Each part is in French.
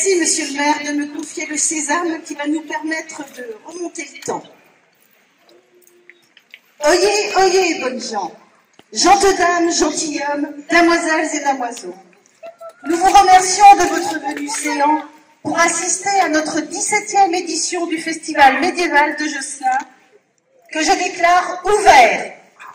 Merci, monsieur le maire, de me confier le sésame qui va nous permettre de remonter le temps. Oyez, oyez, bonnes gens, gentes dames, gentilshommes, damoiselles et damoiseaux. Nous vous remercions de votre venue séant pour assister à notre 17e édition du Festival médiéval de Josselin, que je déclare ouvert.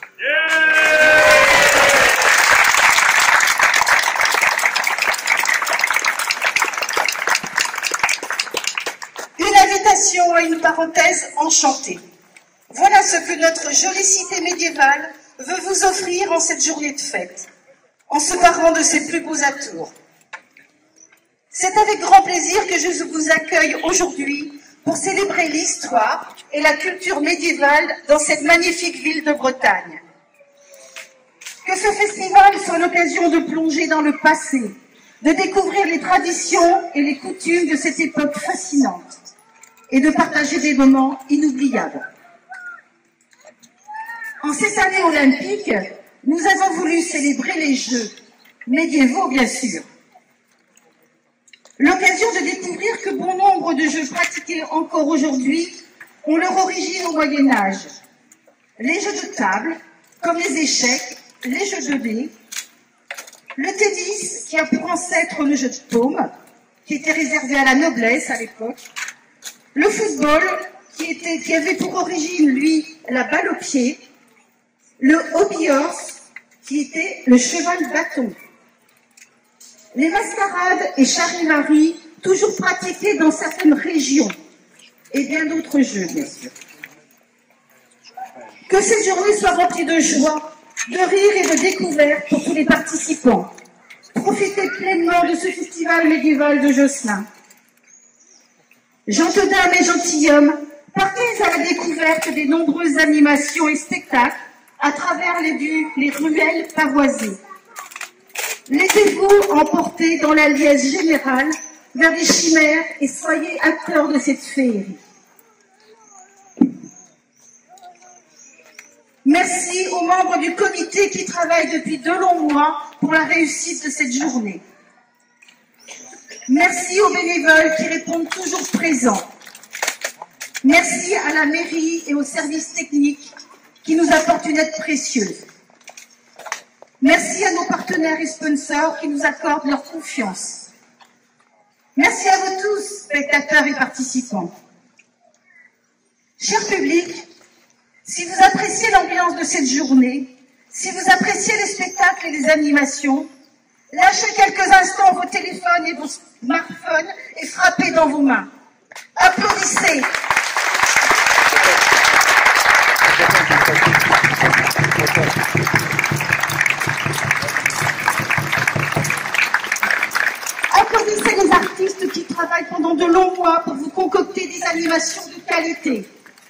Une invitation à une parenthèse enchantée. Voilà ce que notre jolie cité médiévale veut vous offrir en cette journée de fête, en se parant de ses plus beaux atours. C'est avec grand plaisir que je vous accueille aujourd'hui pour célébrer l'histoire et la culture médiévale dans cette magnifique ville de Bretagne. Que ce festival soit l'occasion de plonger dans le passé, de découvrir les traditions et les coutumes de cette époque fascinante et de partager des moments inoubliables. En cette année olympique, nous avons voulu célébrer les Jeux, médiévaux bien sûr. L'occasion de découvrir que bon nombre de jeux pratiqués encore aujourd'hui ont leur origine au Moyen-Âge. Les jeux de table, comme les échecs, les jeux de dés, le tennis, qui a pour ancêtre le jeu de paume, qui était réservé à la noblesse à l'époque, le football, qui avait pour origine, lui, la balle au pied, le hobby horse, qui était le cheval bâton. Les mascarades et charivari, toujours pratiqués dans certaines régions, et bien d'autres jeux, bien sûr. Que cette journée soit remplie de joie, de rire et de découverte pour tous les participants. Profitez pleinement de ce festival médiéval de Josselin. Gentes dames et gentilshommes, partez à la découverte des nombreuses animations et spectacles à travers les ruelles pavoisées. Laissez-vous emporter dans la liesse générale vers des chimères et soyez acteurs de cette féerie. Merci aux membres du comité qui travaillent depuis de longs mois pour la réussite de cette journée. Merci aux bénévoles qui répondent toujours présents. Merci à la mairie et aux services techniques qui nous apportent une aide précieuse. Merci à nos partenaires et sponsors qui nous accordent leur confiance. Merci à vous tous, spectateurs et participants. Cher public, si vous appréciez l'ambiance de cette journée, si vous appréciez les spectacles et les animations, lâchez quelques instants vos téléphones et vos smartphones et frappez dans vos mains. Applaudissez. Applaudissez les artistes qui travaillent pendant de longs mois pour vous concocter des animations de qualité.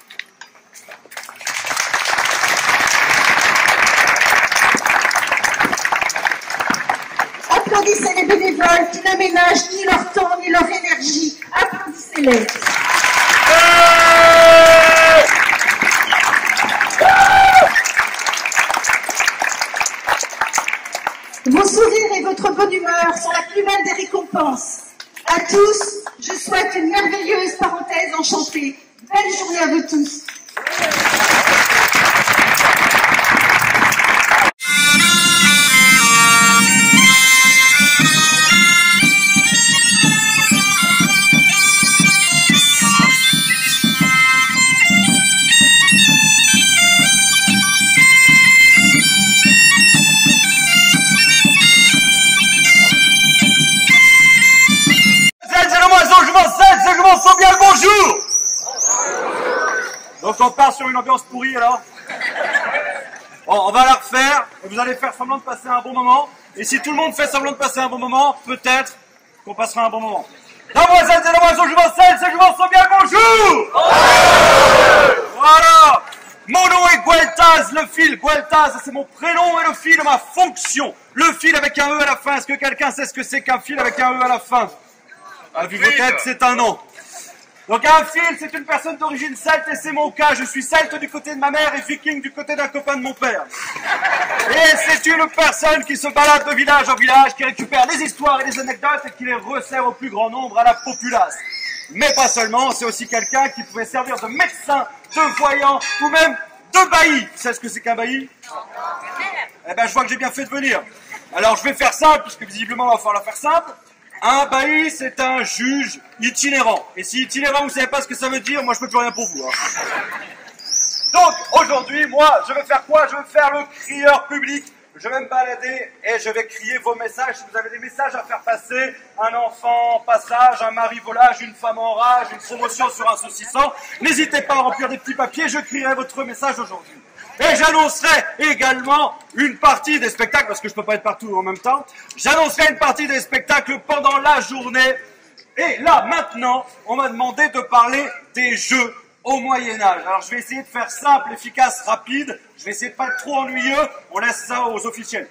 Applaudissez les bénévoles qui n'aménagent ni leur temps ni leur énergie. Applaudissez-les. Vos sourires et votre bonne humeur sont la plus belle des récompenses. À tous, je souhaite une merveilleuse parenthèse enchantée. Belle journée à vous tous. Donc on part sur une ambiance pourrie alors. Bon, on va la refaire et vous allez faire semblant de passer un bon moment. Et si tout le monde fait semblant de passer un bon moment, peut-être qu'on passera un bon moment. Damoiselles et damoiseaux, je m'en bien bonjour. Voilà. Mon nom est Gueltaz, le fil. Gueltaz, c'est mon prénom et le fil, ma fonction. Le fil avec un E à la fin. Est-ce que quelqu'un sait ce que c'est qu'un fil avec un E à la fin? À vue vos têtes, c'est un nom. Donc un fil, c'est une personne d'origine celte et c'est mon cas. Je suis celte du côté de ma mère et viking du côté d'un copain de mon père. Et c'est une personne qui se balade de village en village, qui récupère les histoires et les anecdotes et qui les resserre au plus grand nombre à la populace. Mais pas seulement, c'est aussi quelqu'un qui pouvait servir de médecin, de voyant ou même de bailli. Tu sais ce que c'est qu'un bailli? Eh ben je vois que j'ai bien fait de venir. Alors je vais faire simple, puisque visiblement on va falloir faire simple. Un bailli, c'est un juge itinérant. Et si itinérant, vous ne savez pas ce que ça veut dire, moi je peux plus rien pour vous. Hein. Donc, aujourd'hui, moi, je vais faire quoi? Je vais faire le crieur public. Je vais me balader et je vais crier vos messages. Si vous avez des messages à faire passer, un enfant en passage, un mari volage, une femme en rage, une promotion sur un saucisson, n'hésitez pas à remplir des petits papiers, je crierai votre message aujourd'hui. Et j'annoncerai également une partie des spectacles, parce que je ne peux pas être partout en même temps, j'annoncerai une partie des spectacles pendant la journée. Et là, maintenant, on m'a demandé de parler des jeux au Moyen-Âge. Alors, je vais essayer de faire simple, efficace, rapide. Je vais essayer de pas être trop ennuyeux. On laisse ça aux officiels.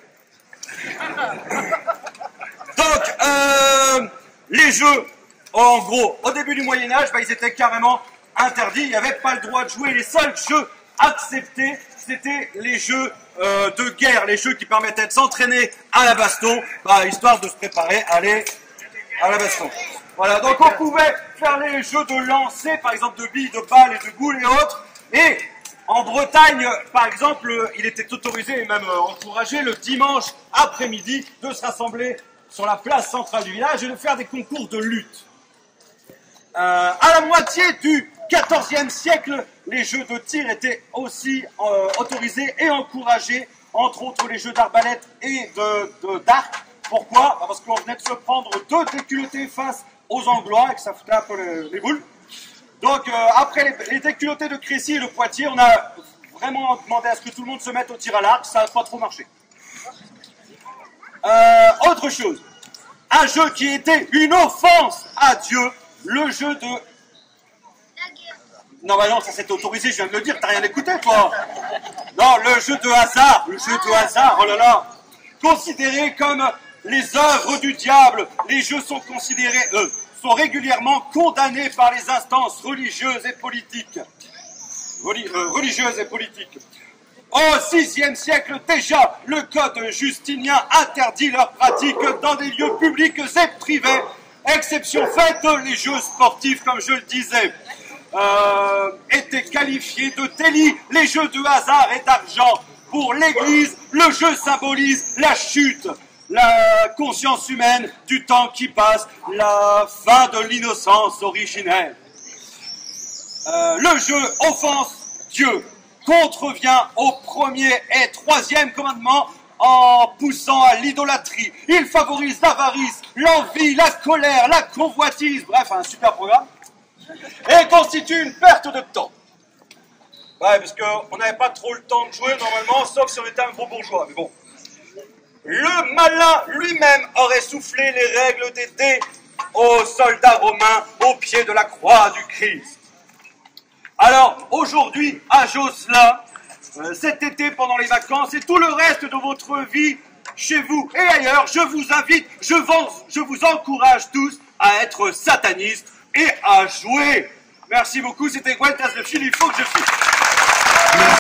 Donc, les jeux, en gros, au début du Moyen-Âge, ils étaient carrément interdits. Il n'y avait pas le droit de jouer. Les seuls jeux acceptés, c'était les jeux de guerre, les jeux qui permettaient de s'entraîner à la baston, histoire de se préparer à aller à la baston. Voilà, donc on pouvait faire les jeux de lancer, par exemple de billes, de balles et de boules et autres. Et en Bretagne, par exemple, il était autorisé et même encouragé le dimanche après-midi de se rassembler sur la place centrale du village et de faire des concours de lutte. À la moitié du XIVe siècle, les jeux de tir étaient aussi autorisés et encouragés, entre autres les jeux d'arbalète et d'arc. Pourquoi? Parce qu'on venait de se prendre deux déculottés face aux Anglois et que ça foutait un peu les boules. Donc après les déculottés de Crécy et de Poitiers, on a vraiment demandé à ce que tout le monde se mette au tir à l'arc, ça n'a pas trop marché. Autre chose, un jeu qui était une offense à Dieu, le jeu de... Non, bah non, ça s'était autorisé, je viens de le dire, t'as rien écouté, toi. Non, le jeu de hasard, oh là là, considéré comme les œuvres du diable, les jeux sont considérés, sont régulièrement condamnés par les instances religieuses et politiques. Au VIe siècle déjà, le code justinien interdit leur pratique dans des lieux publics et privés, exception faite, les jeux sportifs, comme je le disais, étaient qualifiés de délits, les jeux de hasard et d'argent. Pour l'Église, le jeu symbolise la chute, la conscience humaine du temps qui passe, la fin de l'innocence originelle. Le jeu offense Dieu, contrevient au premier et troisième commandement en poussant à l'idolâtrie. Il favorise l'avarice, l'envie, la colère, la convoitise, bref, un super programme, et constitue une perte de temps. Ouais, parce qu'on n'avait pas trop le temps de jouer normalement, sauf si on était un gros bourgeois, mais bon. Le malin lui-même aurait soufflé les règles des dés aux soldats romains au pied de la croix du Christ. Alors, aujourd'hui, à Josselin, cet été pendant les vacances et tout le reste de votre vie, chez vous et ailleurs, je vous invite, je vous encourage tous à être satanistes et à jouer. Merci beaucoup, c'était Gwen Tasse de Fil, il faut que je file.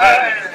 Hey